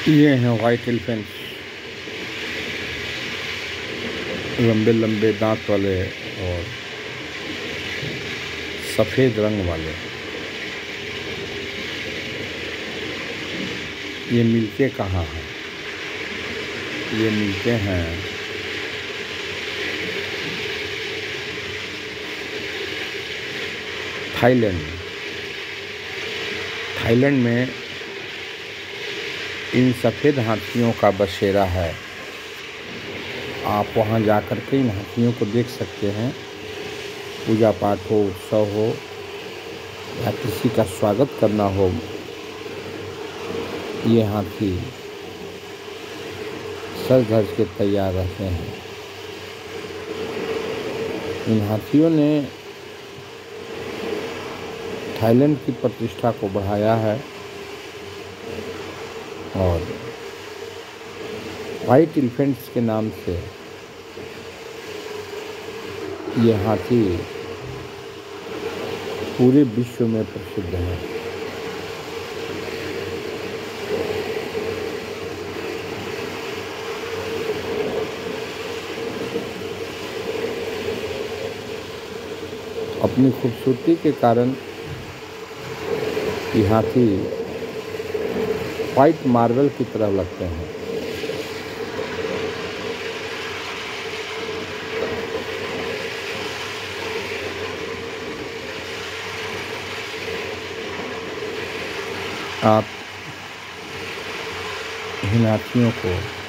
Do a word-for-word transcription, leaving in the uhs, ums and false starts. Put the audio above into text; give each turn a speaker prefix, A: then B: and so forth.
A: ये हैं white elephant, लंबे लंबे दांत वाले और सफ़ेद रंग वाले। ये मिलते कहाँ हैं? ये मिलते हैं थाईलैंड में। थाईलैंड में इन सफ़ेद हाथियों का बसेरा है। आप वहाँ जाकर के इन हाथियों को देख सकते हैं। पूजा पाठ हो, उत्सव हो या किसी का स्वागत करना हो, ये हाथी सज धज के तैयार रहते हैं। इन हाथियों ने थाईलैंड की प्रतिष्ठा को बढ़ाया है और वाइट एलिफेंट्स के नाम से ये हाथी पूरे विश्व में प्रसिद्ध है। अपनी खूबसूरती के कारण ये हाथी वाइट मार्बल की तरह लगते हैं। आप इन हाथियों को